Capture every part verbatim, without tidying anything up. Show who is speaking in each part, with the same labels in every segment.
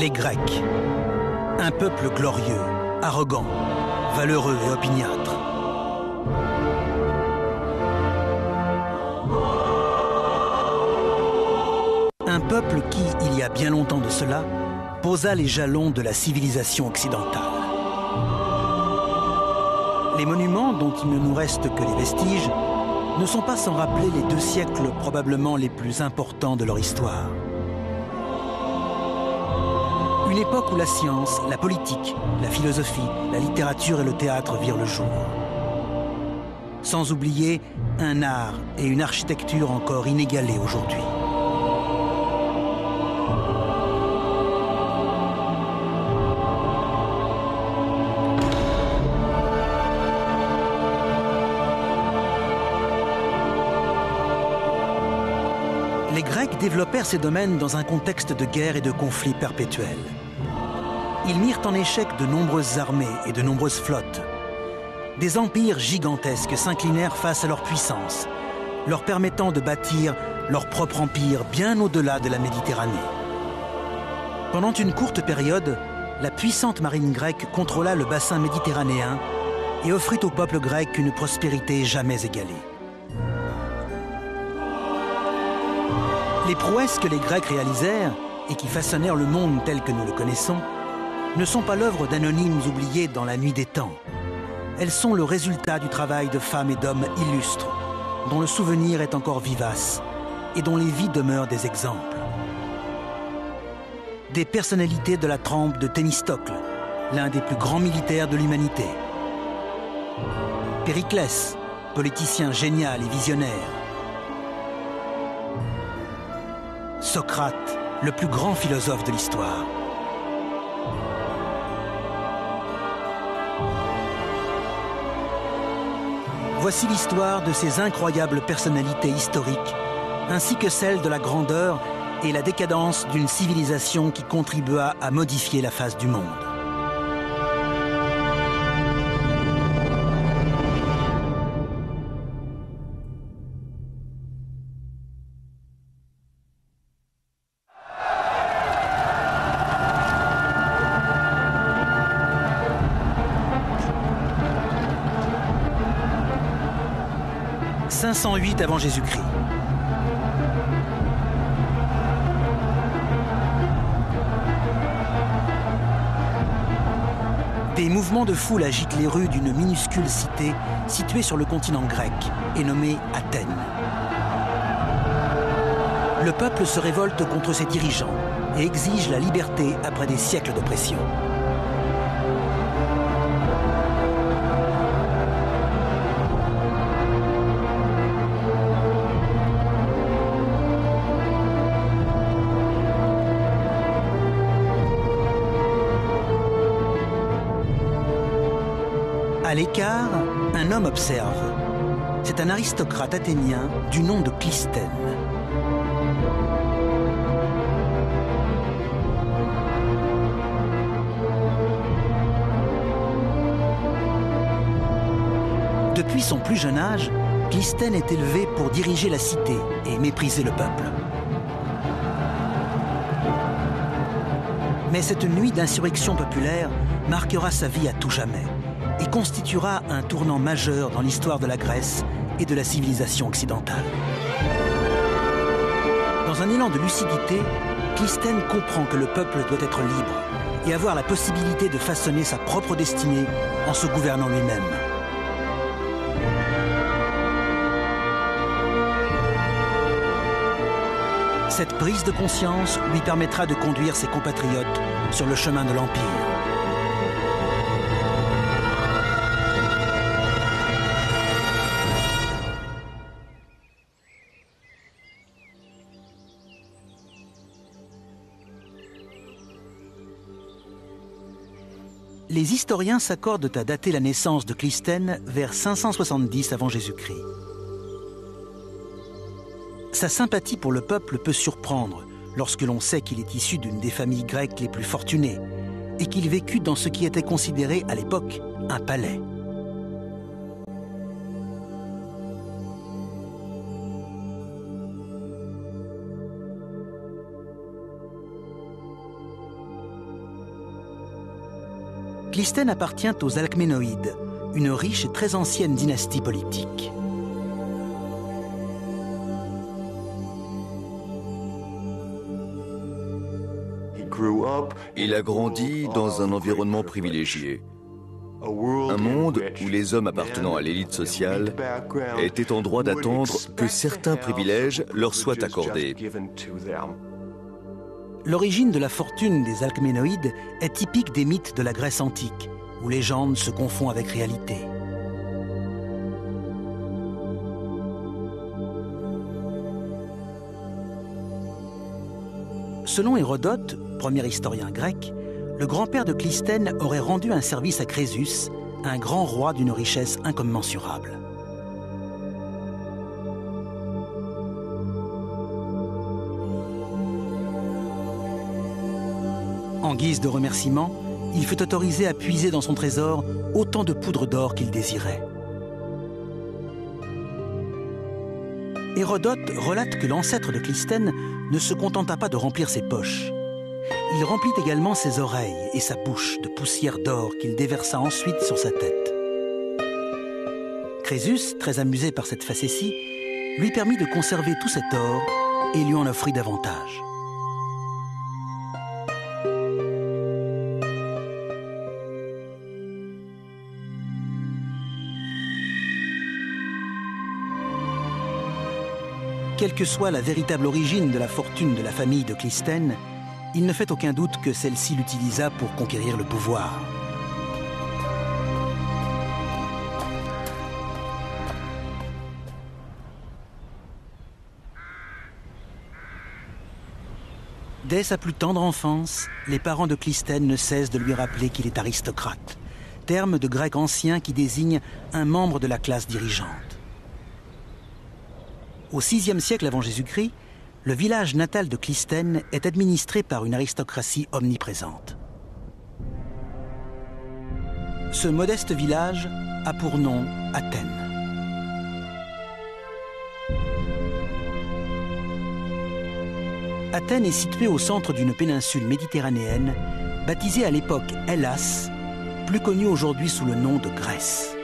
Speaker 1: Les Grecs, un peuple glorieux, arrogant, valeureux et opiniâtre. Un peuple qui, il y a bien longtemps de cela, posa les jalons de la civilisation occidentale. Les monuments, dont il ne nous reste que les vestiges, ne sont pas sans rappeler les deux siècles probablement les plus importants de leur histoire. Une époque où la science, la politique, la philosophie, la littérature et le théâtre virent le jour. Sans oublier un art et une architecture encore inégalés aujourd'hui. Les Grecs développèrent ces domaines dans un contexte de guerre et de conflits perpétuels. Ils mirent en échec de nombreuses armées et de nombreuses flottes. Des empires gigantesques s'inclinèrent face à leur puissance, leur permettant de bâtir leur propre empire bien au-delà de la Méditerranée. Pendant une courte période, la puissante marine grecque contrôla le bassin méditerranéen et offrit au peuple grec une prospérité jamais égalée. Les prouesses que les Grecs réalisèrent et qui façonnèrent le monde tel que nous le connaissons ne sont pas l'œuvre d'anonymes oubliés dans la nuit des temps. Elles sont le résultat du travail de femmes et d'hommes illustres, dont le souvenir est encore vivace et dont les vies demeurent des exemples. Des personnalités de la trempe de Thémistocle, l'un des plus grands militaires de l'humanité. Périclès, politicien génial et visionnaire. Socrate, le plus grand philosophe de l'histoire. Voici l'histoire de ces incroyables personnalités historiques, ainsi que celle de la grandeur et la décadence d'une civilisation qui contribua à modifier la face du monde. cinq cent huit avant Jésus-Christ. Des mouvements de foule agitent les rues d'une minuscule cité située sur le continent grec et nommée Athènes. Le peuple se révolte contre ses dirigeants et exige la liberté après des siècles d'oppression. À l'écart, un homme observe. C'est un aristocrate athénien du nom de Clisthène. Depuis son plus jeune âge, Clisthène est élevé pour diriger la cité et mépriser le peuple. Mais cette nuit d'insurrection populaire marquera sa vie à tout jamais et constituera un tournant majeur dans l'histoire de la Grèce et de la civilisation occidentale. Dans un élan de lucidité, Clisthène comprend que le peuple doit être libre et avoir la possibilité de façonner sa propre destinée en se gouvernant lui-même. Cette prise de conscience lui permettra de conduire ses compatriotes sur le chemin de l'Empire. Les historiens s'accordent à dater la naissance de Clisthène vers cinq cent soixante-dix avant Jésus-Christ. Sa sympathie pour le peuple peut surprendre lorsque l'on sait qu'il est issu d'une des familles grecques les plus fortunées et qu'il vécut dans ce qui était considéré à l'époque un palais. Clystène appartient aux Alcménoïdes, une riche et très ancienne dynastie politique.
Speaker 2: Il a grandi dans un environnement privilégié. Un monde où les hommes appartenant à l'élite sociale étaient en droit d'attendre que certains privilèges leur soient accordés.
Speaker 1: L'origine de la fortune des Alcménoïdes est typique des mythes de la Grèce antique, où légende se confond avec réalité. Selon Hérodote, premier historien grec, le grand-père de Clystène aurait rendu un service à Crésus, un grand roi d'une richesse incommensurable. En guise de remerciement, il fut autorisé à puiser dans son trésor autant de poudre d'or qu'il désirait. Hérodote relate que l'ancêtre de Clystène ne se contenta pas de remplir ses poches. Il remplit également ses oreilles et sa bouche de poussière d'or qu'il déversa ensuite sur sa tête. Crésus, très amusé par cette facétie, lui permit de conserver tout cet or et lui en offrit davantage. Quelle que soit la véritable origine de la fortune de la famille de Clystène, il ne fait aucun doute que celle-ci l'utilisa pour conquérir le pouvoir. Dès sa plus tendre enfance, les parents de Clystène ne cessent de lui rappeler qu'il est aristocrate, terme de grec ancien qui désigne un membre de la classe dirigeante. Au sixième siècle avant Jésus-Christ, le village natal de Clystène est administré par une aristocratie omniprésente. Ce modeste village a pour nom Athènes. Athènes est située au centre d'une péninsule méditerranéenne, baptisée à l'époque Hellas, plus connue aujourd'hui sous le nom de Grèce.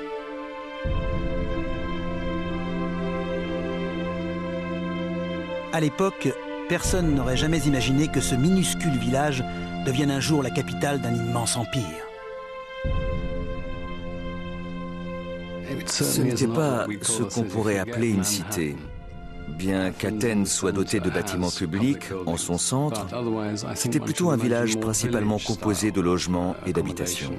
Speaker 1: À l'époque, personne n'aurait jamais imaginé que ce minuscule village devienne un jour la capitale d'un immense empire.
Speaker 2: Ce n'était pas ce qu'on pourrait appeler une cité. Bien qu'Athènes soit dotée de bâtiments publics en son centre, c'était plutôt un village principalement composé de logements et d'habitations.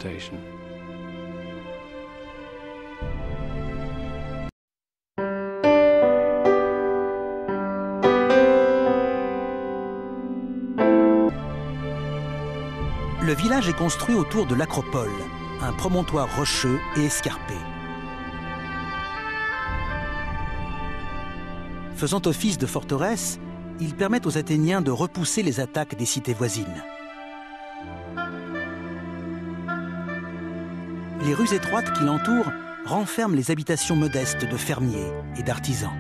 Speaker 1: Le village est construit autour de l'Acropole, un promontoire rocheux et escarpé. Faisant office de forteresse, il permet aux Athéniens de repousser les attaques des cités voisines. Les rues étroites qui l'entourent renferment les habitations modestes de fermiers et d'artisans.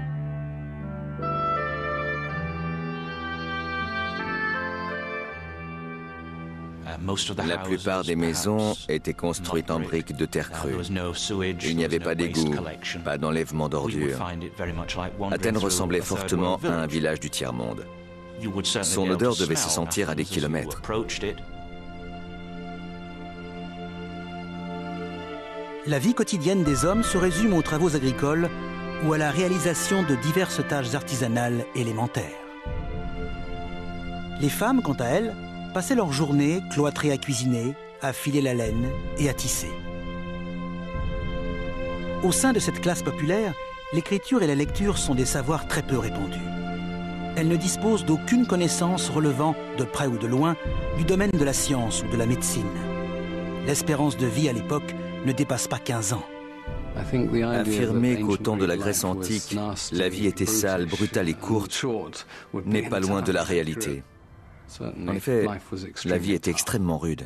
Speaker 2: La plupart des maisons étaient construites en briques de terre crue. Il n'y avait pas d'égout, pas d'enlèvement d'ordures. Athènes ressemblait fortement à un village du tiers-monde. Son odeur devait se sentir à des kilomètres.
Speaker 1: La vie quotidienne des hommes se résume aux travaux agricoles ou à la réalisation de diverses tâches artisanales élémentaires. Les femmes, quant à elles, passaient leur journée cloîtrées à cuisiner, à filer la laine et à tisser. Au sein de cette classe populaire, l'écriture et la lecture sont des savoirs très peu répandus. Elles ne disposent d'aucune connaissance relevant, de près ou de loin, du domaine de la science ou de la médecine. L'espérance de vie à l'époque ne dépasse pas quinze ans.
Speaker 2: Affirmer qu'au temps de la Grèce antique, la vie était sale, brutale et courte n'est pas loin de la réalité. En effet, la vie était extrêmement rude.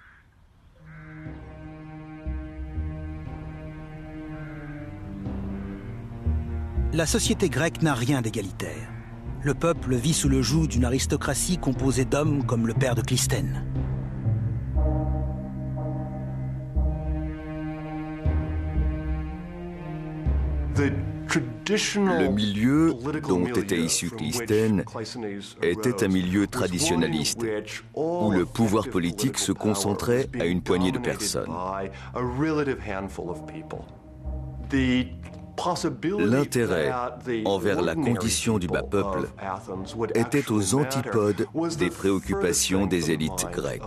Speaker 1: La société grecque n'a rien d'égalitaire. Le peuple vit sous le joug d'une aristocratie composée d'hommes comme le père de Clystène.
Speaker 2: Le milieu dont était issu Clystène était un milieu traditionnaliste, où le pouvoir politique se concentrait à une poignée de personnes. L'intérêt envers la condition du bas peuple était aux antipodes des préoccupations des élites grecques.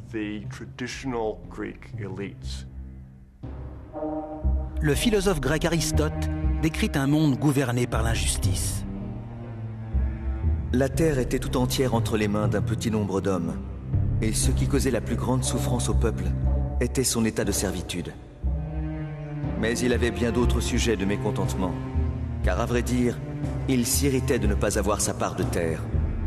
Speaker 1: Le philosophe grec Aristote décrit un monde gouverné par l'injustice.
Speaker 2: La terre était tout entière entre les mains d'un petit nombre d'hommes, et ce qui causait la plus grande souffrance au peuple était son état de servitude. Mais il avait bien d'autres sujets de mécontentement, car à vrai dire, il s'irritait de ne pas avoir sa part de terre.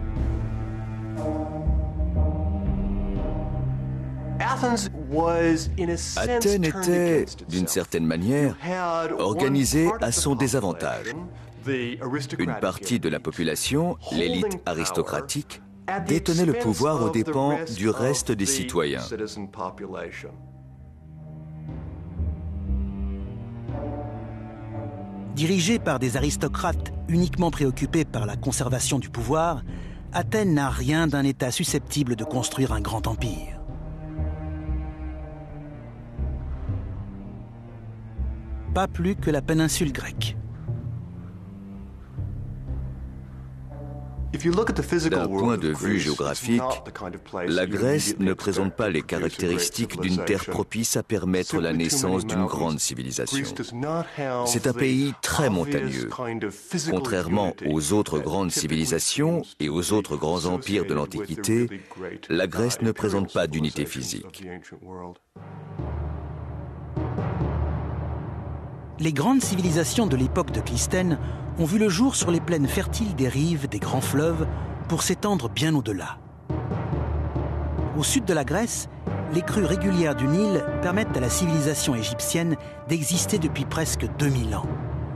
Speaker 2: Athènes était, d'une certaine manière, organisée à son désavantage. Une partie de la population, l'élite aristocratique, détenait le pouvoir aux dépens du reste des citoyens.
Speaker 1: Dirigée par des aristocrates uniquement préoccupés par la conservation du pouvoir, Athènes n'a rien d'un État susceptible de construire un grand empire. Pas plus que la péninsule grecque.
Speaker 2: D'un point de vue géographique, la Grèce ne présente pas les caractéristiques d'une terre propice à permettre la naissance d'une grande civilisation. C'est un pays très montagneux. Contrairement aux autres grandes civilisations et aux autres grands empires de l'Antiquité, la Grèce ne présente pas d'unité physique.
Speaker 1: Les grandes civilisations de l'époque de Clystène ont vu le jour sur les plaines fertiles des rives des grands fleuves pour s'étendre bien au-delà. Au sud de la Grèce, les crues régulières du Nil permettent à la civilisation égyptienne d'exister depuis presque deux mille ans.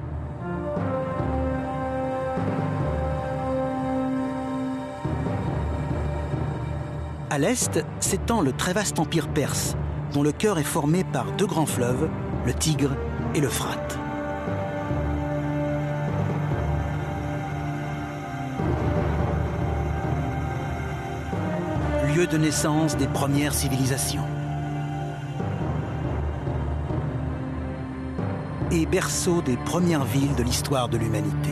Speaker 1: À l'est s'étend le très vaste empire perse, dont le cœur est formé par deux grands fleuves, le Tigre et l'Euphrate. Lieu de naissance des premières civilisations. Et berceau des premières villes de l'histoire de l'humanité.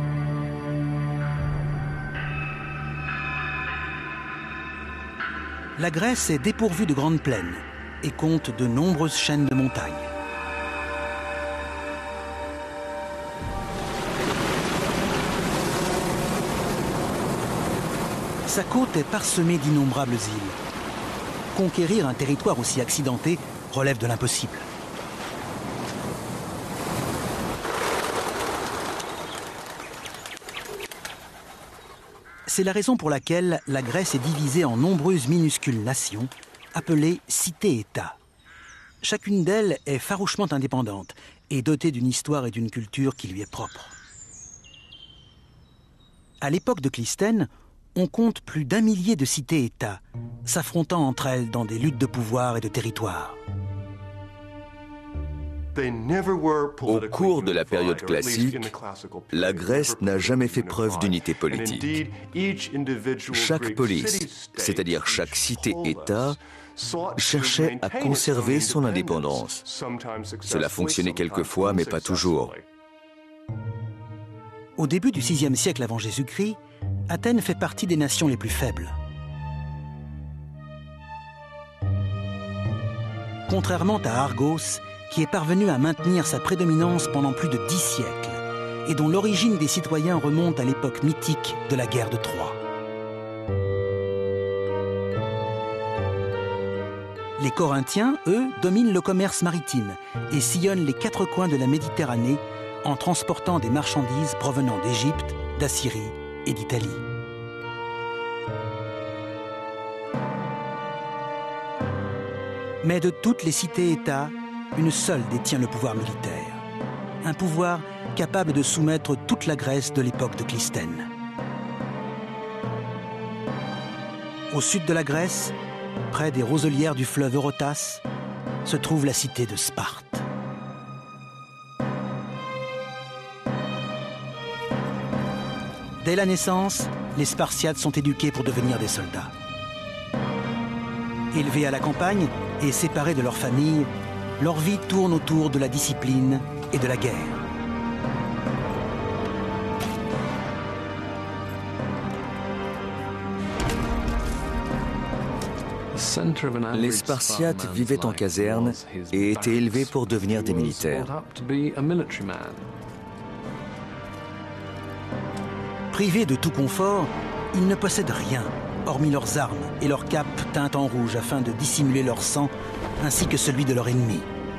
Speaker 1: La Grèce est dépourvue de grandes plaines et compte de nombreuses chaînes de montagnes. Sa côte est parsemée d'innombrables îles. Conquérir un territoire aussi accidenté relève de l'impossible. C'est la raison pour laquelle la Grèce est divisée en nombreuses minuscules nations, appelées cités-États. Chacune d'elles est farouchement indépendante et dotée d'une histoire et d'une culture qui lui est propre. À l'époque de Clystène, on compte plus d'un millier de cités-États, s'affrontant entre elles dans des luttes de pouvoir et de territoire.
Speaker 2: Au cours de la période classique, la Grèce n'a jamais fait preuve d'unité politique. Chaque police, c'est-à-dire chaque cité-État, cherchait à conserver son indépendance. Cela fonctionnait quelquefois, mais pas toujours.
Speaker 1: Au début du sixième siècle avant Jésus-Christ, Athènes fait partie des nations les plus faibles. Contrairement à Argos, qui est parvenu à maintenir sa prédominance pendant plus de dix siècles, et dont l'origine des citoyens remonte à l'époque mythique de la guerre de Troie. Les Corinthiens, eux, dominent le commerce maritime et sillonnent les quatre coins de la Méditerranée en transportant des marchandises provenant d'Égypte, d'Assyrie et d'Italie. Mais de toutes les cités-États, une seule détient le pouvoir militaire. Un pouvoir capable de soumettre toute la Grèce de l'époque de Clystène. Au sud de la Grèce, près des roselières du fleuve Eurotas, se trouve la cité de Sparte. Dès la naissance, les Spartiates sont éduqués pour devenir des soldats. Élevés à la campagne et séparés de leur famille, leur vie tourne autour de la discipline et de la guerre.
Speaker 2: Les Spartiates vivaient en caserne et étaient élevés pour devenir des militaires.
Speaker 1: Privés de tout confort, ils ne possèdent rien, hormis leurs armes et leurs capes teintes en rouge afin de dissimuler leur sang, ainsi que celui de leur ennemi.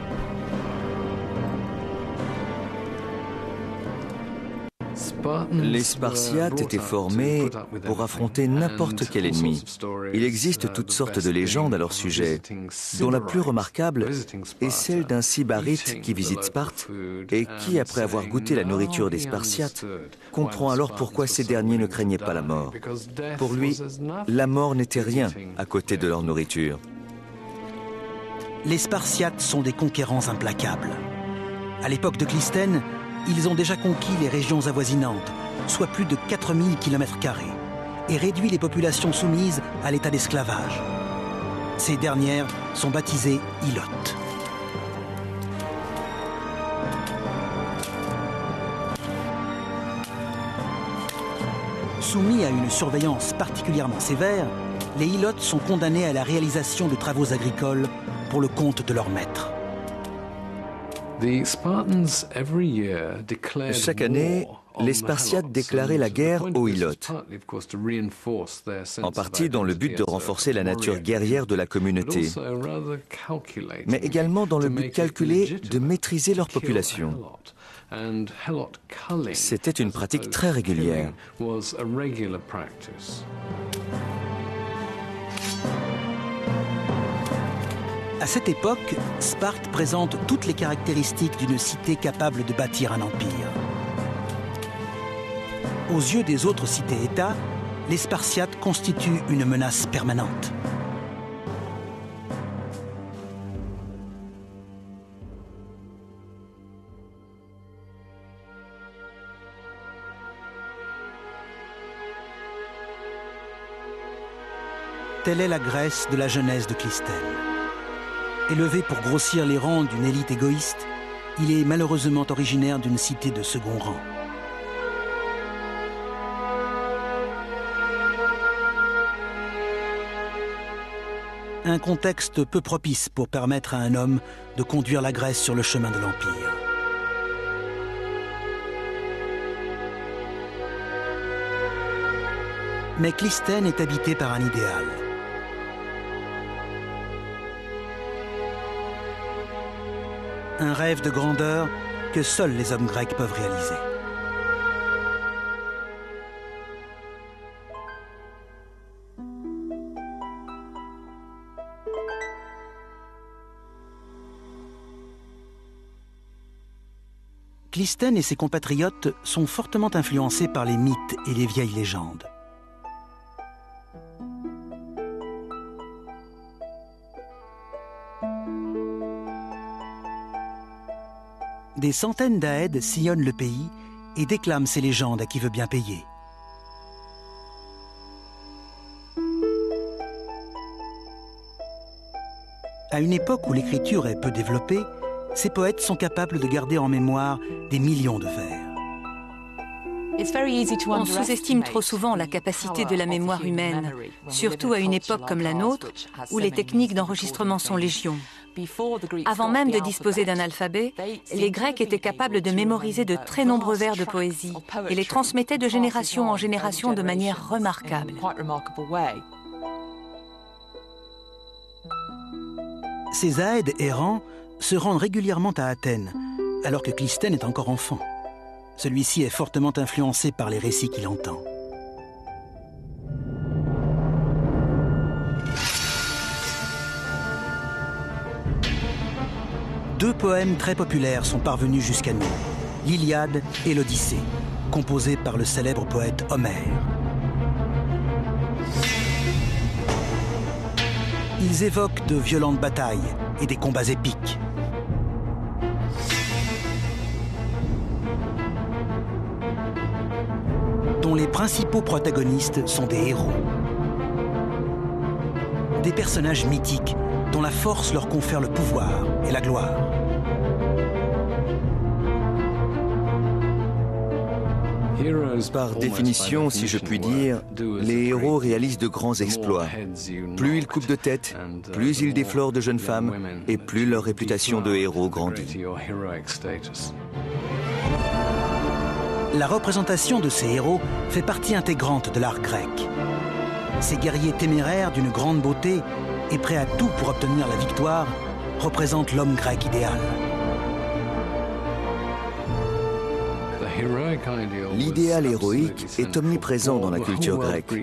Speaker 2: Les Spartiates étaient formés pour affronter n'importe quel ennemi. Il existe toutes sortes de légendes à leur sujet, dont la plus remarquable est celle d'un sybarite qui visite Sparte et qui, après avoir goûté la nourriture des Spartiates, comprend alors pourquoi ces derniers ne craignaient pas la mort. Pour lui, la mort n'était rien à côté de leur nourriture.
Speaker 1: Les Spartiates sont des conquérants implacables. À l'époque de Clisthène, ils ont déjà conquis les régions avoisinantes, soit plus de quatre mille kilomètres carrés, et réduit les populations soumises à l'état d'esclavage. Ces dernières sont baptisées ilotes. Soumis à une surveillance particulièrement sévère, les ilotes sont condamnés à la réalisation de travaux agricoles pour le compte de leur maître.
Speaker 2: Chaque année, les Spartiates déclaraient la guerre aux Ilotes, en partie dans le but de renforcer la nature guerrière de la communauté, mais également dans le but calculé de maîtriser leur population. C'était une pratique très régulière.
Speaker 1: À cette époque, Sparte présente toutes les caractéristiques d'une cité capable de bâtir un empire. Aux yeux des autres cités-États, les Spartiates constituent une menace permanente. Telle est la Grèce de la jeunesse de Clisthène. Élevé pour grossir les rangs d'une élite égoïste, il est malheureusement originaire d'une cité de second rang. Un contexte peu propice pour permettre à un homme de conduire la Grèce sur le chemin de l'Empire. Mais Clisthène est habitée par un idéal. Un rêve de grandeur que seuls les hommes grecs peuvent réaliser. Clisthène et ses compatriotes sont fortement influencés par les mythes et les vieilles légendes. Des centaines d'Aèdes sillonnent le pays et déclament ces légendes à qui veut bien payer. À une époque où l'écriture est peu développée, ces poètes sont capables de garder en mémoire des millions de vers.
Speaker 3: On sous-estime trop souvent la capacité de la mémoire humaine, surtout à une époque comme la nôtre, où les techniques d'enregistrement sont légion. Avant même de disposer d'un alphabet, les Grecs étaient capables de mémoriser de très nombreux vers de poésie et les transmettaient de génération en génération de manière remarquable.
Speaker 1: Ces Aèdes errants se rendent régulièrement à Athènes, alors que Clisthène est encore enfant. Celui-ci est fortement influencé par les récits qu'il entend. Deux poèmes très populaires sont parvenus jusqu'à nous, l'Iliade et l'Odyssée, composés par le célèbre poète Homère. Ils évoquent de violentes batailles et des combats épiques. Dont les principaux protagonistes sont des héros. Des personnages mythiques dont la force leur confère le pouvoir et la gloire.
Speaker 2: Par définition, si je puis dire, les héros réalisent de grands exploits. Plus ils coupent de tête, plus ils déflorent de jeunes femmes, et plus leur réputation de héros grandit.
Speaker 1: La représentation de ces héros fait partie intégrante de l'art grec. Ces guerriers téméraires d'une grande beauté et prêts à tout pour obtenir la victoire représentent l'homme grec idéal.
Speaker 2: L'idéal héroïque est omniprésent dans la culture grecque.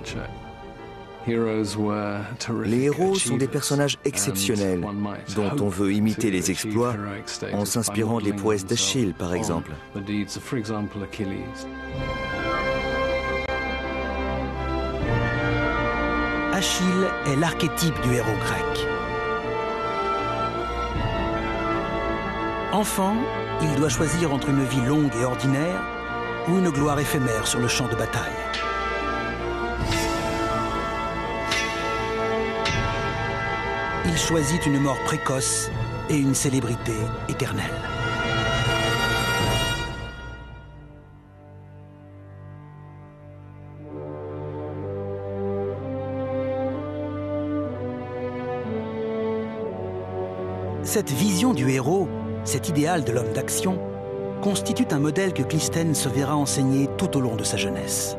Speaker 2: Les héros sont des personnages exceptionnels dont on veut imiter les exploits en s'inspirant des prouesses d'Achille, par exemple.
Speaker 1: Achille est l'archétype du héros grec. Enfant, il doit choisir entre une vie longue et ordinaire ou une gloire éphémère sur le champ de bataille. Il choisit une mort précoce et une célébrité éternelle. Cette vision du héros, cet idéal de l'homme d'action, constitue un modèle que Clisthène se verra enseigner tout au long de sa jeunesse.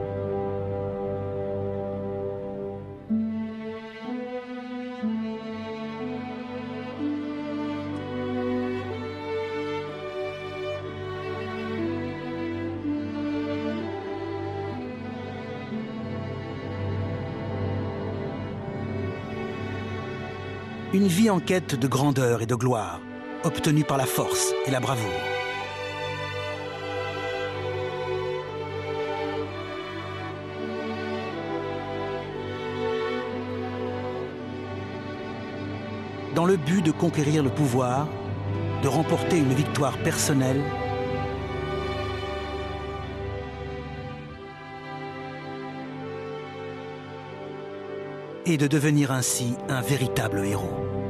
Speaker 1: Une vie en quête de grandeur et de gloire, obtenue par la force et la bravoure. Dans le but de conquérir le pouvoir, de remporter une victoire personnelle, et de devenir ainsi un véritable héros.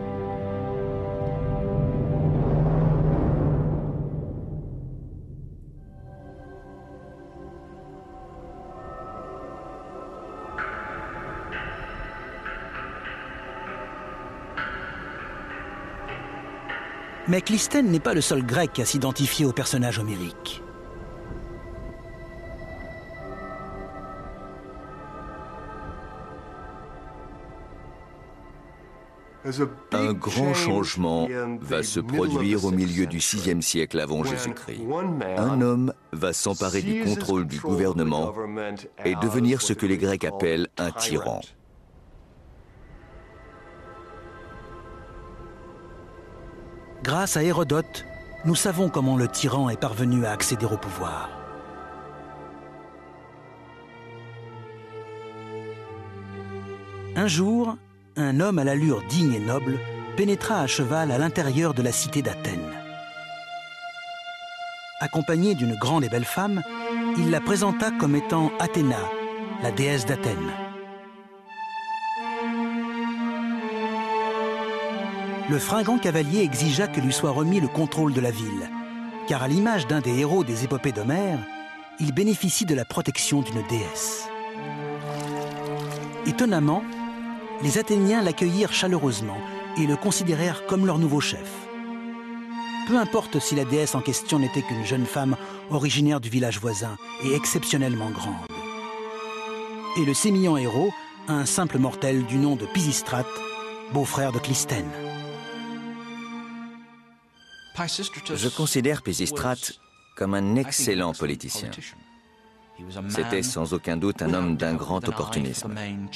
Speaker 1: Mais Clisthène n'est pas le seul grec à s'identifier au personnage homérique.
Speaker 2: Un grand changement va se produire au milieu du sixième siècle avant Jésus-Christ. Un homme va s'emparer du contrôle du gouvernement et devenir ce que les Grecs appellent un tyran.
Speaker 1: Grâce à Hérodote, nous savons comment le tyran est parvenu à accéder au pouvoir. Un jour, un homme à l'allure digne et noble pénétra à cheval à l'intérieur de la cité d'Athènes. Accompagné d'une grande et belle femme, il la présenta comme étant Athéna, la déesse d'Athènes. Le fringant cavalier exigea que lui soit remis le contrôle de la ville, car à l'image d'un des héros des épopées d'Homère, il bénéficie de la protection d'une déesse. Étonnamment, les Athéniens l'accueillirent chaleureusement et le considérèrent comme leur nouveau chef. Peu importe si la déesse en question n'était qu'une jeune femme originaire du village voisin et exceptionnellement grande. Et le sémillant héros, un simple mortel du nom de Pisistrate, beau-frère de Clisthène.
Speaker 2: Je considère Pisistrate comme un excellent politicien. C'était sans aucun doute un homme d'un grand opportunisme.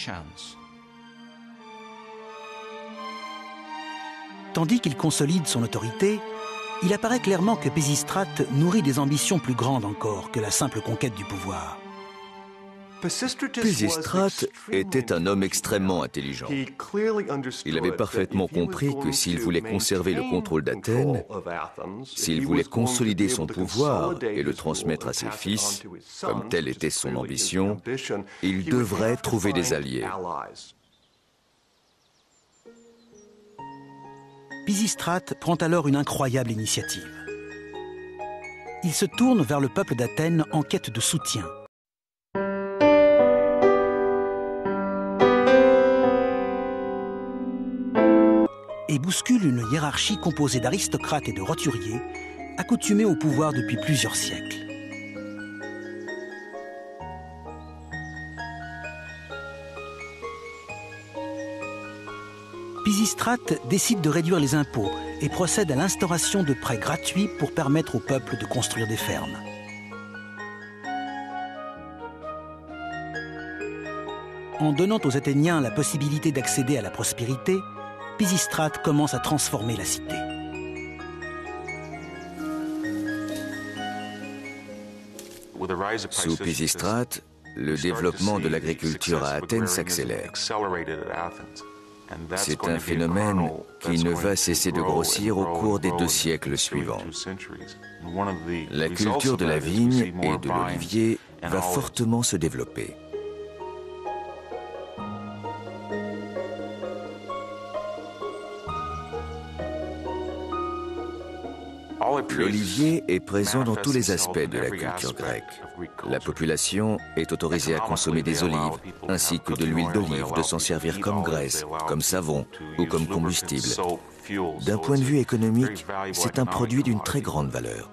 Speaker 1: Tandis qu'il consolide son autorité, il apparaît clairement que Pisistrate nourrit des ambitions plus grandes encore que la simple conquête du pouvoir.
Speaker 2: Pisistrate était un homme extrêmement intelligent. Il avait parfaitement compris que s'il voulait conserver le contrôle d'Athènes, s'il voulait consolider son pouvoir et le transmettre à ses fils, comme telle était son ambition, il devrait trouver des alliés.
Speaker 1: Pisistrate prend alors une incroyable initiative. Il se tourne vers le peuple d'Athènes en quête de soutien. Et bouscule une hiérarchie composée d'aristocrates et de roturiers, accoutumés au pouvoir depuis plusieurs siècles. Pisistrate décide de réduire les impôts et procède à l'instauration de prêts gratuits pour permettre au peuple de construire des fermes. En donnant aux Athéniens la possibilité d'accéder à la prospérité, Pisistrate commence à transformer la cité.
Speaker 2: Sous Pisistrate, le développement de l'agriculture à Athènes s'accélère. C'est un phénomène qui ne va cesser de grossir au cours des deux siècles suivants. La culture de la vigne et de l'olivier va fortement se développer. L'olivier est présent dans tous les aspects de la culture grecque. La population est autorisée à consommer des olives, ainsi que de l'huile d'olive, de s'en servir comme graisse, comme savon ou comme combustible. D'un point de vue économique, c'est un produit d'une très grande valeur.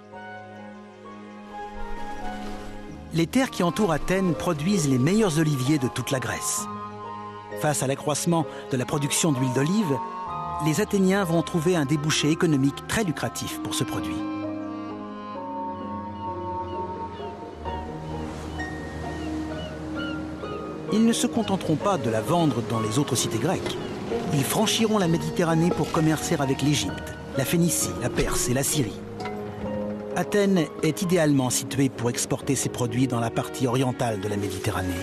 Speaker 1: Les terres qui entourent Athènes produisent les meilleurs oliviers de toute la Grèce. Face à l'accroissement de la production d'huile d'olive, les Athéniens vont trouver un débouché économique très lucratif pour ce produit. Ils ne se contenteront pas de la vendre dans les autres cités grecques. Ils franchiront la Méditerranée pour commercer avec l'Égypte, la Phénicie, la Perse et la Syrie. Athènes est idéalement située pour exporter ses produits dans la partie orientale de la Méditerranée.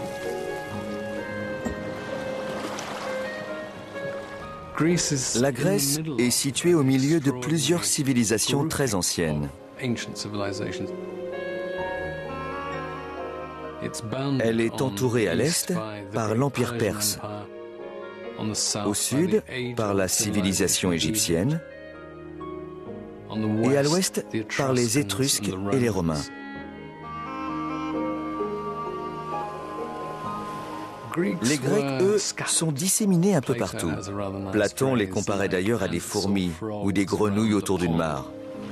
Speaker 2: La Grèce est située au milieu de plusieurs civilisations très anciennes. Elle est entourée à l'est par l'Empire perse, au sud par la civilisation égyptienne et à l'ouest par les Étrusques et les Romains. Les Grecs, eux, sont disséminés un peu partout. Platon les comparait d'ailleurs à des fourmis ou des grenouilles autour d'une mare.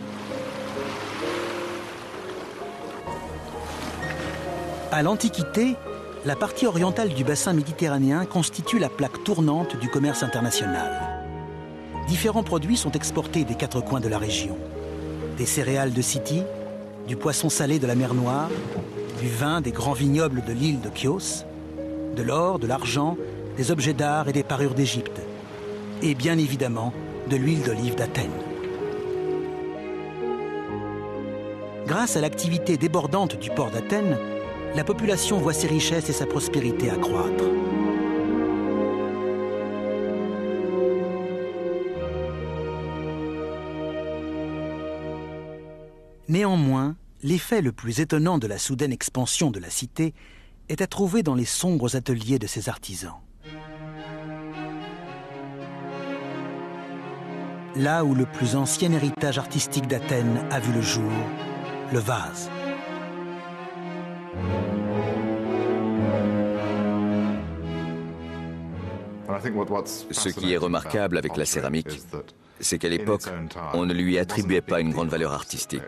Speaker 1: À l'Antiquité, la partie orientale du bassin méditerranéen constitue la plaque tournante du commerce international. Différents produits sont exportés des quatre coins de la région. Des céréales de Scythie, du poisson salé de la mer Noire, du vin des grands vignobles de l'île de Chios, de l'or, de l'argent, des objets d'art et des parures d'Égypte. Et bien évidemment, de l'huile d'olive d'Athènes. Grâce à l'activité débordante du port d'Athènes, la population voit ses richesses et sa prospérité accroître. Néanmoins, l'effet le plus étonnant de la soudaine expansion de la cité est à trouver dans les sombres ateliers de ses artisans. Là où le plus ancien héritage artistique d'Athènes a vu le jour, le vase.
Speaker 2: Ce qui est remarquable avec la céramique, c'est qu'à l'époque, on ne lui attribuait pas une grande valeur artistique.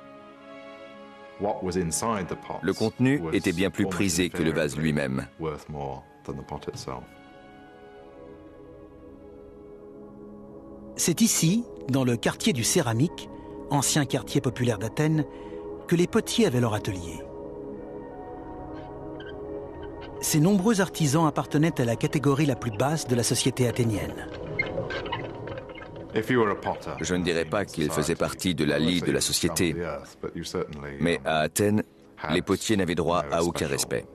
Speaker 2: Le contenu était bien plus prisé que le vase lui-même.
Speaker 1: C'est ici, dans le quartier du Céramique, ancien quartier populaire d'Athènes, que les potiers avaient leur atelier. Ces nombreux artisans appartenaient à la catégorie la plus basse de la société athénienne.
Speaker 2: Je ne dirais pas qu'ils faisaient partie de la lie de la société, mais à Athènes, les potiers n'avaient droit à aucun respect.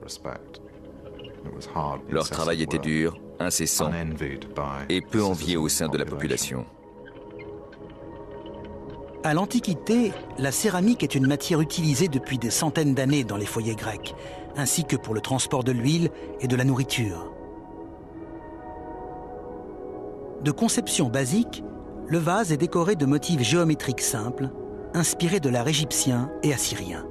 Speaker 2: Leur travail était dur, incessant et peu envié au sein de la population.
Speaker 1: À l'Antiquité, la céramique est une matière utilisée depuis des centaines d'années dans les foyers grecs, ainsi que pour le transport de l'huile et de la nourriture. De conception basique, le vase est décoré de motifs géométriques simples, inspirés de l'art égyptien et assyrien.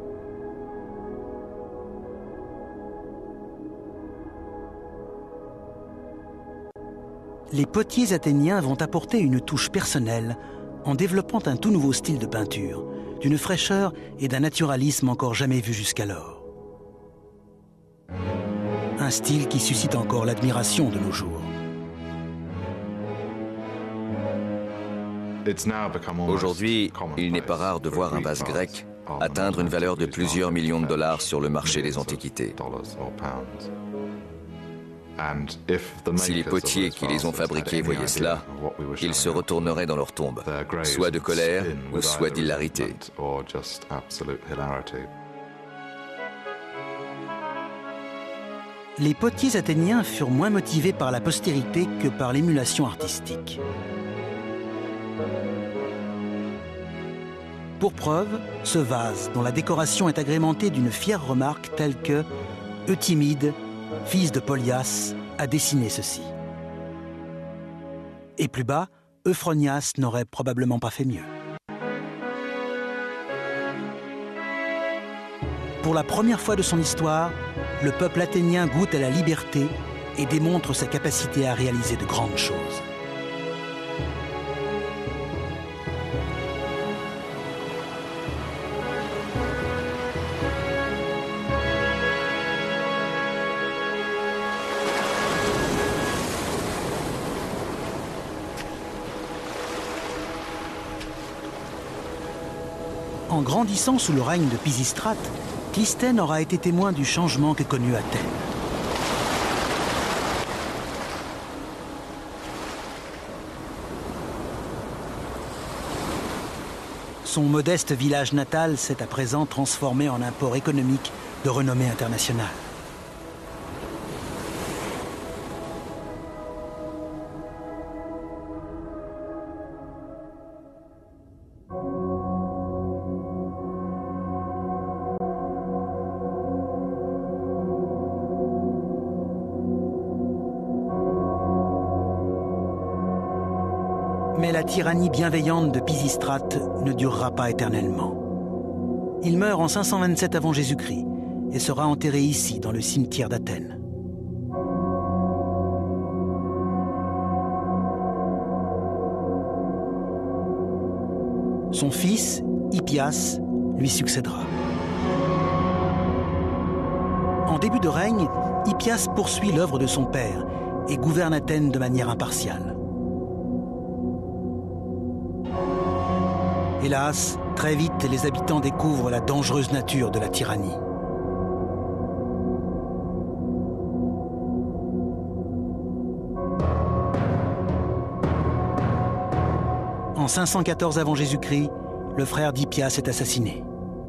Speaker 1: Les potiers athéniens vont apporter une touche personnelle en développant un tout nouveau style de peinture, d'une fraîcheur et d'un naturalisme encore jamais vus jusqu'alors. Un style qui suscite encore l'admiration de nos jours.
Speaker 2: Aujourd'hui, il n'est pas rare de voir un vase grec atteindre une valeur de plusieurs millions de dollars sur le marché des antiquités. Si les potiers qui les ont fabriqués voyaient cela, ils se retourneraient dans leur tombe, soit de colère ou soit d'hilarité.
Speaker 1: Les potiers athéniens furent moins motivés par la postérité que par l'émulation artistique. Pour preuve, ce vase, dont la décoration est agrémentée d'une fière remarque telle que « Euthymide, fils de Polias, a dessiné ceci ». Et plus bas, Euphronias n'aurait probablement pas fait mieux. Pour la première fois de son histoire, le peuple athénien goûte à la liberté et démontre sa capacité à réaliser de grandes choses. En grandissant sous le règne de Pisistrate, Clisthène aura été témoin du changement que connut Athènes. Son modeste village natal s'est à présent transformé en un port économique de renommée internationale. Mais la tyrannie bienveillante de Pisistrate ne durera pas éternellement. Il meurt en cinq cent vingt-sept avant Jésus-Christ et sera enterré ici, dans le cimetière d'Athènes. Son fils, Hippias, lui succédera. En début de règne, Hippias poursuit l'œuvre de son père et gouverne Athènes de manière impartiale. Hélas, très vite, les habitants découvrent la dangereuse nature de la tyrannie. En cinq cent quatorze avant Jésus-Christ, le frère d'Hippias est assassiné.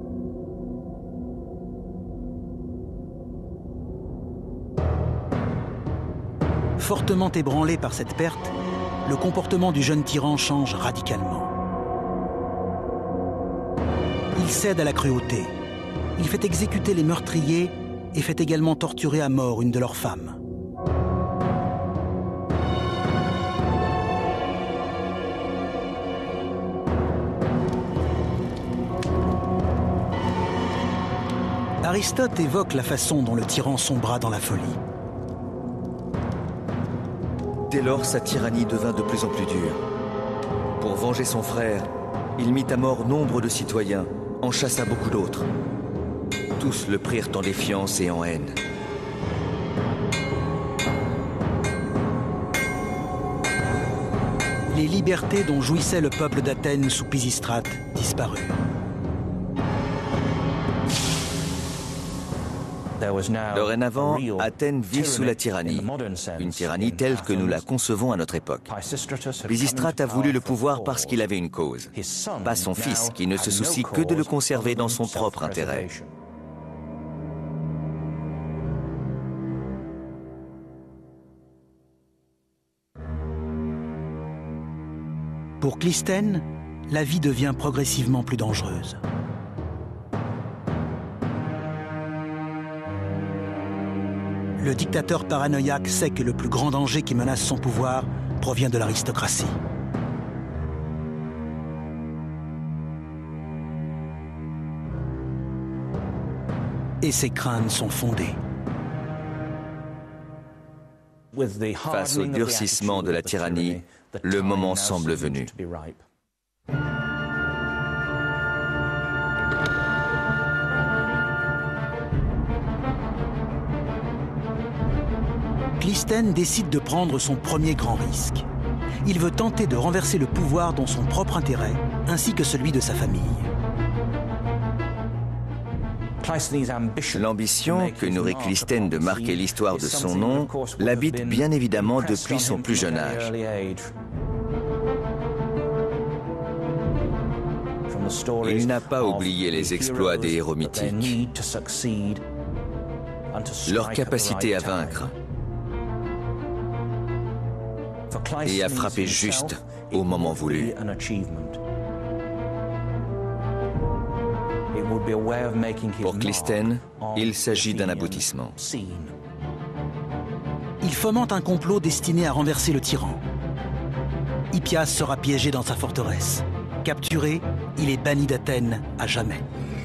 Speaker 1: Fortement ébranlé par cette perte, le comportement du jeune tyran change radicalement. Il cède à la cruauté. Il fait exécuter les meurtriers et fait également torturer à mort une de leurs femmes. Aristote évoque la façon dont le tyran sombra dans la folie.
Speaker 2: Dès lors, sa tyrannie devint de plus en plus dure. Pour venger son frère, il mit à mort nombre de citoyens, en chassa beaucoup d'autres. Tous le prirent en défiance et en haine.
Speaker 1: Les libertés dont jouissait le peuple d'Athènes sous Pisistrate disparurent.
Speaker 2: Dorénavant, Athènes vit sous la tyrannie, une tyrannie telle que nous la concevons à notre époque. Pisistrate a voulu le pouvoir parce qu'il avait une cause, pas son fils qui ne se soucie que de le conserver dans son propre intérêt.
Speaker 1: Pour Clisthène, la vie devient progressivement plus dangereuse. Le dictateur paranoïaque sait que le plus grand danger qui menace son pouvoir provient de l'aristocratie. Et ses craintes sont fondées.
Speaker 2: Face au durcissement de la tyrannie, le moment semble venu.
Speaker 1: Clisthène décide de prendre son premier grand risque. Il veut tenter de renverser le pouvoir dans son propre intérêt, ainsi que celui de sa famille.
Speaker 2: L'ambition que nourrit Clisthène de marquer l'histoire de son nom l'habite bien évidemment depuis son plus jeune âge. Il n'a pas oublié les exploits des héros mythiques, leur capacité à vaincre et à frapper juste au moment voulu. Pour Clisthène, il s'agit d'un aboutissement.
Speaker 1: Il fomente un complot destiné à renverser le tyran. Hippias sera piégé dans sa forteresse. Capturé, il est banni d'Athènes à jamais.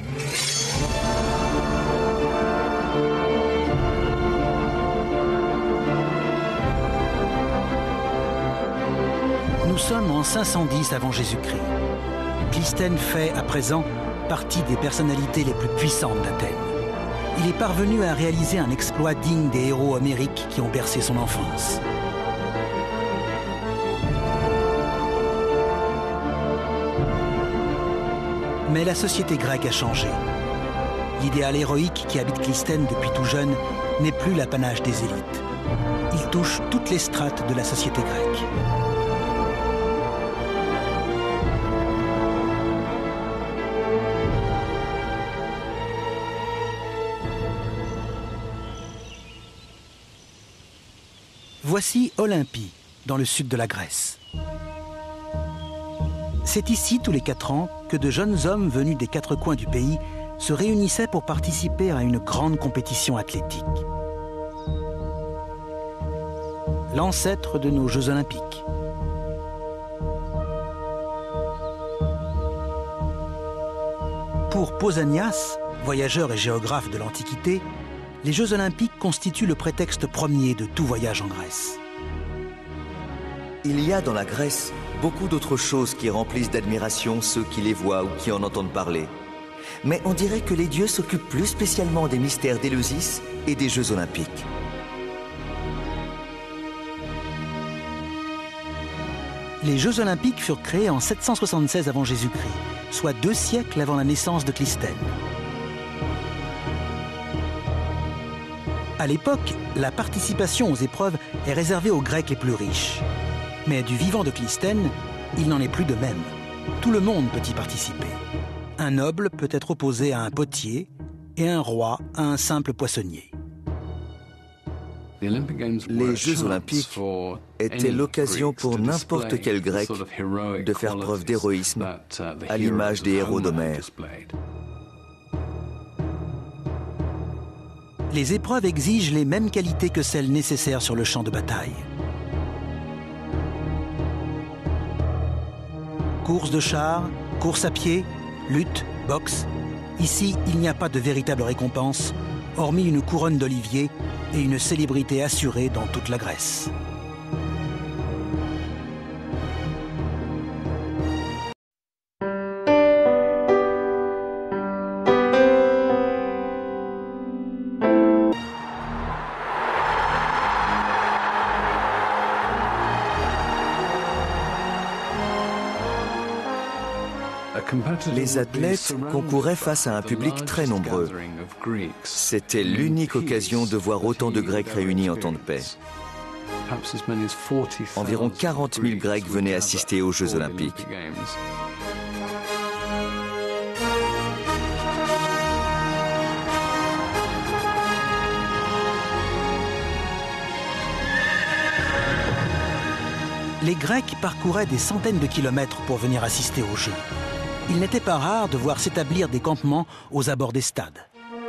Speaker 1: Nous sommes en cinq cent dix avant Jésus-Christ. Clisthène fait, à présent, partie des personnalités les plus puissantes d'Athènes. Il est parvenu à réaliser un exploit digne des héros homériques qui ont bercé son enfance. Mais la société grecque a changé. L'idéal héroïque qui habite Clisthène depuis tout jeune n'est plus l'apanage des élites. Il touche toutes les strates de la société grecque. Voici Olympie, dans le sud de la Grèce. C'est ici, tous les quatre ans, que de jeunes hommes venus des quatre coins du pays se réunissaient pour participer à une grande compétition athlétique. L'ancêtre de nos Jeux olympiques. Pour Pausanias, voyageur et géographe de l'Antiquité, les Jeux olympiques constituent le prétexte premier de tout voyage en Grèce.
Speaker 2: Il y a dans la Grèce beaucoup d'autres choses qui remplissent d'admiration ceux qui les voient ou qui en entendent parler. Mais on dirait que les dieux s'occupent plus spécialement des mystères d'Éleusis et des Jeux olympiques.
Speaker 1: Les Jeux olympiques furent créés en sept cent soixante-seize avant Jésus-Christ, soit deux siècles avant la naissance de Clisthène. À l'époque, la participation aux épreuves est réservée aux Grecs les plus riches. Mais du vivant de Clisthène, il n'en est plus de même. Tout le monde peut y participer. Un noble peut être opposé à un potier et un roi à un simple poissonnier.
Speaker 2: Les Jeux olympiques étaient l'occasion pour n'importe quel Grec de faire preuve d'héroïsme à l'image des héros d'Homère.
Speaker 1: Les épreuves exigent les mêmes qualités que celles nécessaires sur le champ de bataille. Course de chars, course à pied, lutte, boxe. Ici, il n'y a pas de véritable récompense, hormis une couronne d'olivier et une célébrité assurée dans toute la Grèce.
Speaker 2: Les athlètes concouraient face à un public très nombreux. C'était l'unique occasion de voir autant de Grecs réunis en temps de paix. Environ quarante mille Grecs venaient assister aux Jeux olympiques.
Speaker 1: Les Grecs parcouraient des centaines de kilomètres pour venir assister aux Jeux. Il n'était pas rare de voir s'établir des campements aux abords des stades.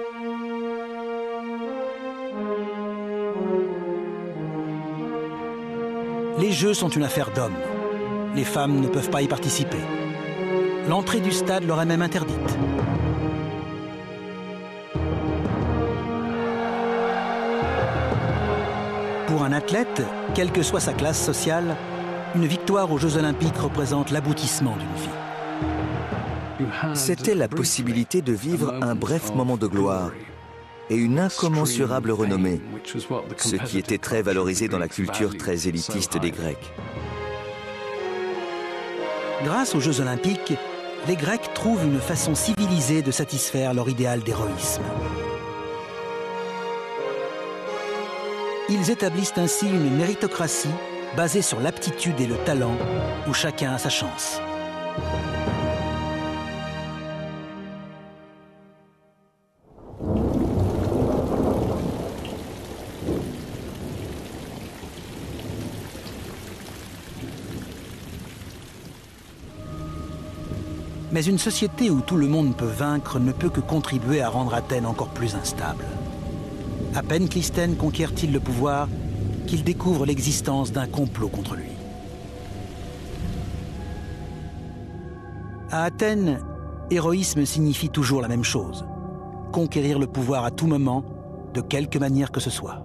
Speaker 1: Les Jeux sont une affaire d'hommes. Les femmes ne peuvent pas y participer. L'entrée du stade leur est même interdite. Pour un athlète, quelle que soit sa classe sociale, une victoire aux Jeux Olympiques représente l'aboutissement d'une vie.
Speaker 2: C'était la possibilité de vivre un bref moment de gloire et une incommensurable renommée, ce qui était très valorisé dans la culture très élitiste des Grecs.
Speaker 1: Grâce aux Jeux Olympiques, les Grecs trouvent une façon civilisée de satisfaire leur idéal d'héroïsme. Ils établissent ainsi une méritocratie basée sur l'aptitude et le talent, où chacun a sa chance. Mais une société où tout le monde peut vaincre ne peut que contribuer à rendre Athènes encore plus instable. À peine Clisthène conquiert-il le pouvoir qu'il découvre l'existence d'un complot contre lui. À Athènes, héroïsme signifie toujours la même chose. Conquérir le pouvoir à tout moment, de quelque manière que ce soit.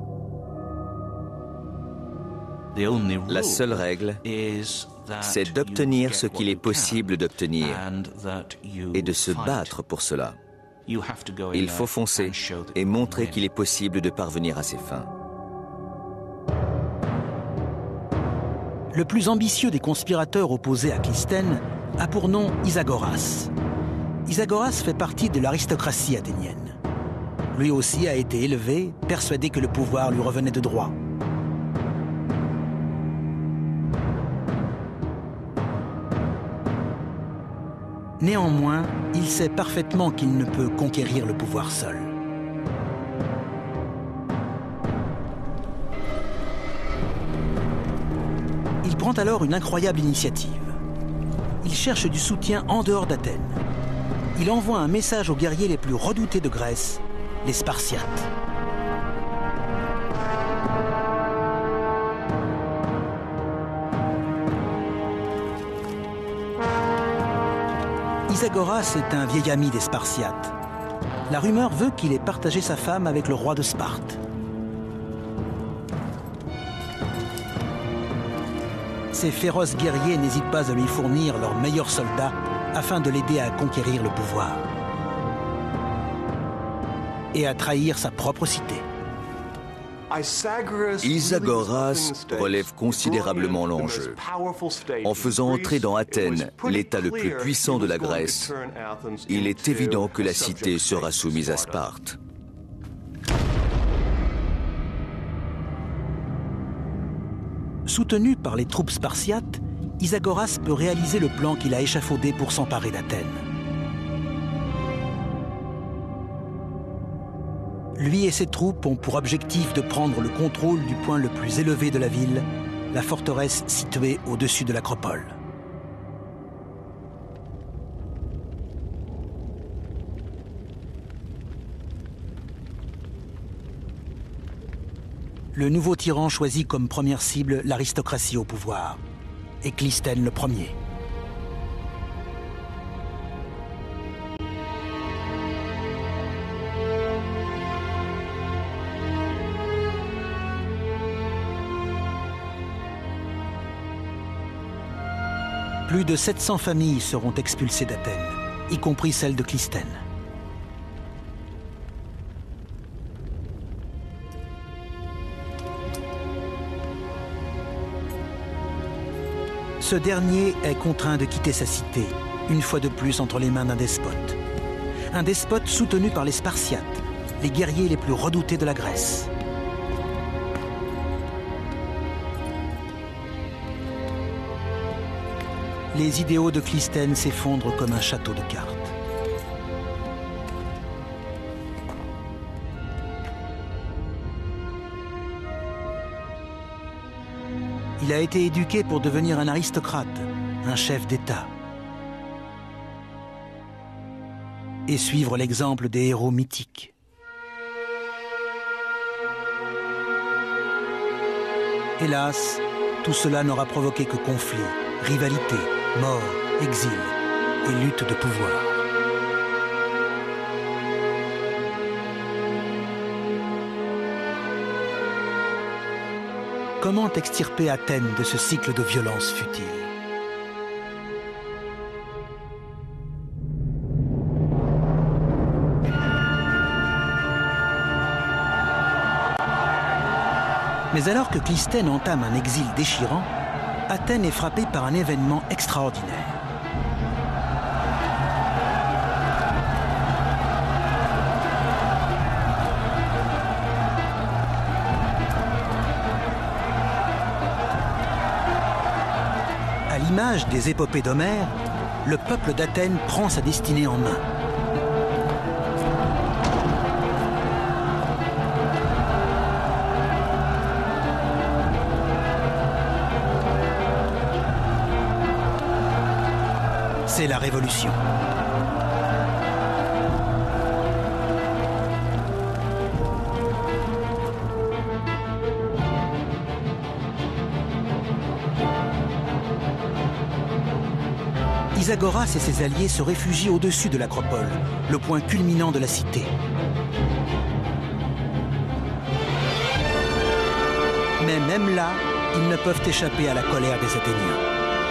Speaker 2: La seule règle, c'est d'obtenir ce qu'il est possible d'obtenir et de se battre pour cela. Il faut foncer et montrer qu'il est possible de parvenir à ses fins.
Speaker 1: Le plus ambitieux des conspirateurs opposés à Clisthène a pour nom Isagoras. Isagoras fait partie de l'aristocratie athénienne. Lui aussi a été élevé, persuadé que le pouvoir lui revenait de droit. Néanmoins, il sait parfaitement qu'il ne peut conquérir le pouvoir seul. Il prend alors une incroyable initiative. Il cherche du soutien en dehors d'Athènes. Il envoie un message aux guerriers les plus redoutés de Grèce, les Spartiates. Isagoras est un vieil ami des Spartiates. La rumeur veut qu'il ait partagé sa femme avec le roi de Sparte. Ces féroces guerriers n'hésitent pas à lui fournir leurs meilleurs soldats afin de l'aider à conquérir le pouvoir et à trahir sa propre cité.
Speaker 2: Isagoras relève considérablement l'enjeu. En faisant entrer dans Athènes l'État le plus puissant de la Grèce, il est évident que la cité sera soumise à Sparte.
Speaker 1: Soutenu par les troupes spartiates, Isagoras peut réaliser le plan qu'il a échafaudé pour s'emparer d'Athènes. Lui et ses troupes ont pour objectif de prendre le contrôle du point le plus élevé de la ville, la forteresse située au-dessus de l'acropole. Le nouveau tyran choisit comme première cible l'aristocratie au pouvoir, et Clisthène le premier. Plus de sept cents familles seront expulsées d'Athènes, y compris celle de Clisthène. Ce dernier est contraint de quitter sa cité, une fois de plus entre les mains d'un despote. Un despote soutenu par les Spartiates, les guerriers les plus redoutés de la Grèce. Les idéaux de Clisthène s'effondrent comme un château de cartes. Il Il a été éduqué pour devenir un aristocrate, un chef d'État. Et suivre l'exemple des héros mythiques. Hélas, tout cela n'aura provoqué que conflits, rivalité, mort, exil et lutte de pouvoir. Comment extirper Athènes de ce cycle de violence futile? Mais alors que Clisthène entame un exil déchirant, Athènes est frappée par un événement extraordinaire. À l'image des épopées d'Homère, le peuple d'Athènes prend sa destinée en main. C'est la révolution. Isagoras et ses alliés se réfugient au-dessus de l'acropole, le point culminant de la cité. Mais même là, ils ne peuvent échapper à la colère des Athéniens.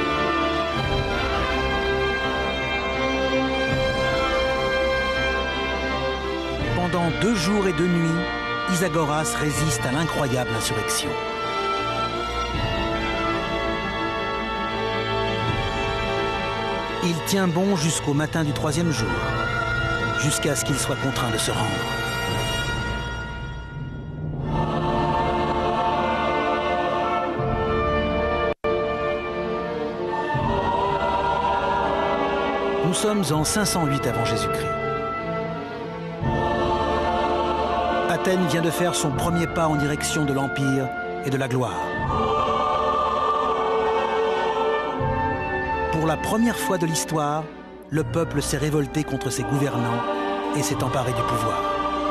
Speaker 1: Pendant deux jours et deux nuits, Isagoras résiste à l'incroyable insurrection. Il tient bon jusqu'au matin du troisième jour, jusqu'à ce qu'il soit contraint de se rendre. Nous sommes en cinq cent huit avant Jésus-Christ. Athènes vient de faire son premier pas en direction de l'Empire et de la gloire. Pour la première fois de l'histoire, le peuple s'est révolté contre ses gouvernants et s'est emparé du pouvoir.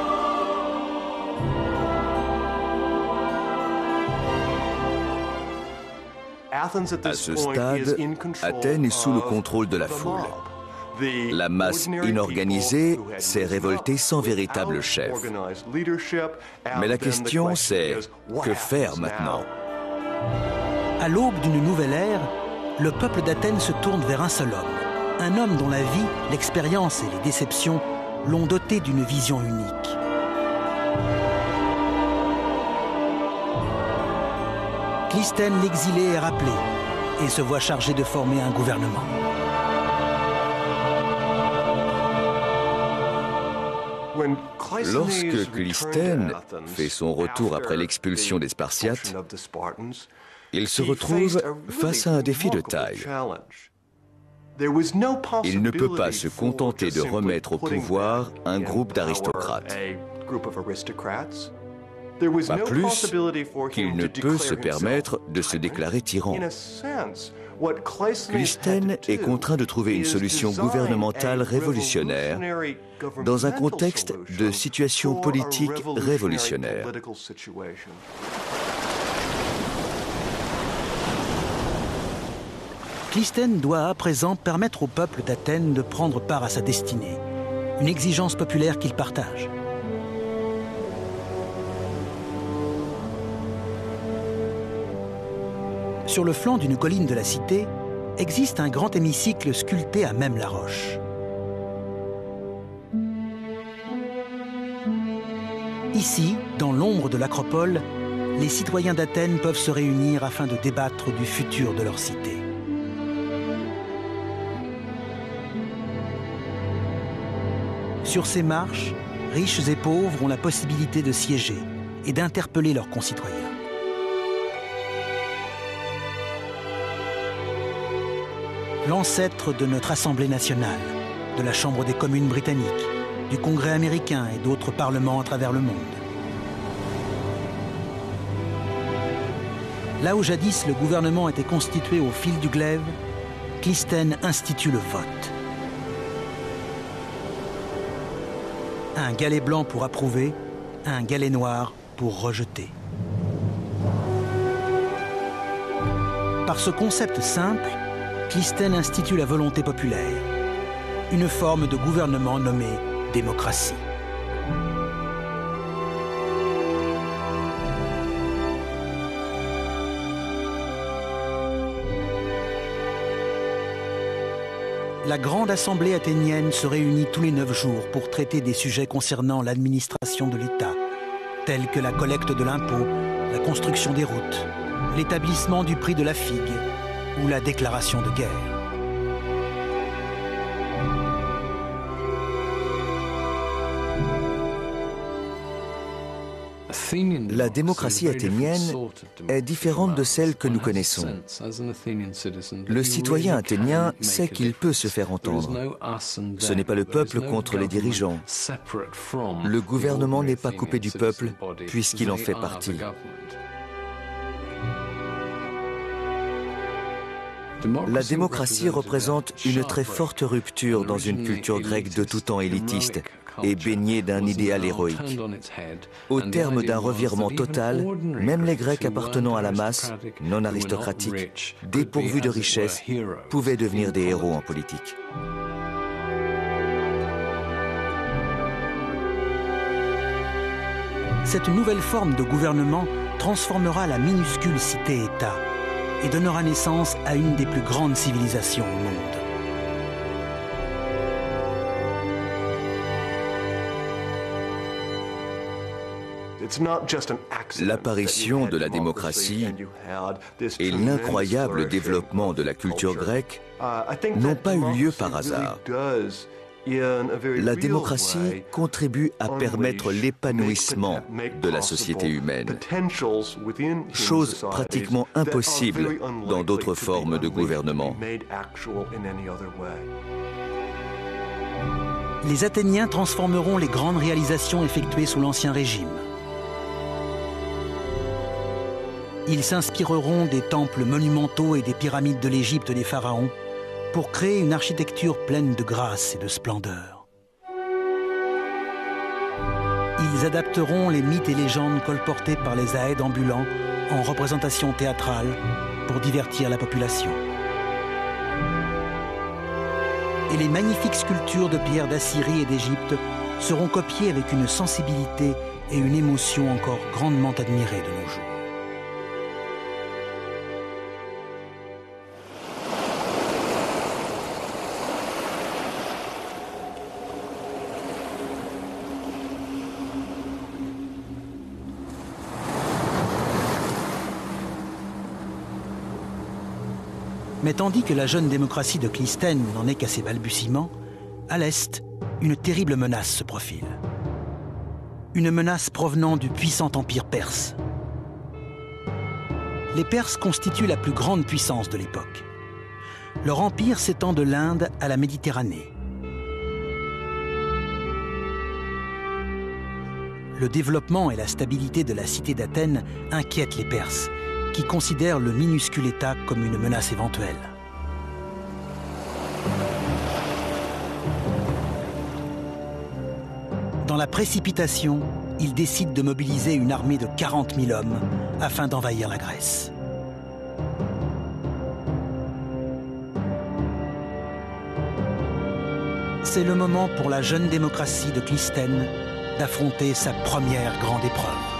Speaker 2: À ce stade, Athènes est sous le contrôle de la foule. La masse inorganisée s'est révoltée sans véritable chef. Mais la question c'est, que faire maintenant?
Speaker 1: À l'aube d'une nouvelle ère, le peuple d'Athènes se tourne vers un seul homme. Un homme dont la vie, l'expérience et les déceptions l'ont doté d'une vision unique. Clisthène l'exilé est rappelé et se voit chargé de former un gouvernement.
Speaker 2: Lorsque Clisthène fait son retour après l'expulsion des Spartiates, il se retrouve face à un défi de taille. Il ne peut pas se contenter de remettre au pouvoir un groupe d'aristocrates. Pas plus qu'il ne peut se permettre de se déclarer tyran. Clisthène est contraint de trouver une solution gouvernementale révolutionnaire dans un contexte de situation politique révolutionnaire.
Speaker 1: Clisthène doit à présent permettre au peuple d'Athènes de prendre part à sa destinée, une exigence populaire qu'il partage. Sur le flanc d'une colline de la cité, existe un grand hémicycle sculpté à même la roche. Ici, dans l'ombre de l'acropole, les citoyens d'Athènes peuvent se réunir afin de débattre du futur de leur cité. Sur ces marches, riches et pauvres ont la possibilité de siéger et d'interpeller leurs concitoyens. L'ancêtre de notre Assemblée nationale, de la Chambre des communes britanniques, du Congrès américain et d'autres parlements à travers le monde. Là où jadis le gouvernement était constitué au fil du glaive, Clisthène institue le vote. Un galet blanc pour approuver, un galet noir pour rejeter. Par ce concept simple, Clisthène institue la volonté populaire, une forme de gouvernement nommée démocratie. La grande assemblée athénienne se réunit tous les neuf jours pour traiter des sujets concernant l'administration de l'État, tels que la collecte de l'impôt, la construction des routes, l'établissement du prix de la figue ou la déclaration de guerre.
Speaker 2: La démocratie athénienne est différente de celle que nous connaissons. Le citoyen athénien sait qu'il peut se faire entendre. Ce n'est pas le peuple contre les dirigeants. Le gouvernement n'est pas coupé du peuple puisqu'il en fait partie. La démocratie représente une très forte rupture dans une culture grecque de tout temps élitiste et baignée d'un idéal héroïque. Au terme d'un revirement total, même les Grecs appartenant à la masse, non aristocratique, dépourvus de richesse, pouvaient devenir des héros en politique.
Speaker 1: Cette nouvelle forme de gouvernement transformera la minuscule cité-État et donnera naissance à une des plus grandes civilisations au monde.
Speaker 2: L'apparition de la démocratie et l'incroyable développement de la culture grecque n'ont pas eu lieu par hasard. La démocratie contribue à permettre l'épanouissement de la société humaine, chose pratiquement impossible dans d'autres formes de gouvernement.
Speaker 1: Les Athéniens transformeront les grandes réalisations effectuées sous l'Ancien Régime. Ils s'inspireront des temples monumentaux et des pyramides de l'Égypte des pharaons pour créer une architecture pleine de grâce et de splendeur. Ils adapteront les mythes et légendes colportés par les aèdes ambulants en représentation théâtrale pour divertir la population. Et les magnifiques sculptures de pierre d'Assyrie et d'Égypte seront copiées avec une sensibilité et une émotion encore grandement admirées de nos jours. Mais tandis que la jeune démocratie de Clisthène n'en est qu'à ses balbutiements, à l'Est, une terrible menace se profile. Une menace provenant du puissant empire perse. Les Perses constituent la plus grande puissance de l'époque. Leur empire s'étend de l'Inde à la Méditerranée. Le développement et la stabilité de la cité d'Athènes inquiètent les Perses, qui considèrent le minuscule État comme une menace éventuelle. Dans la précipitation, ils décident de mobiliser une armée de quarante mille hommes afin d'envahir la Grèce. C'est le moment pour la jeune démocratie de Clisthène d'affronter sa première grande épreuve.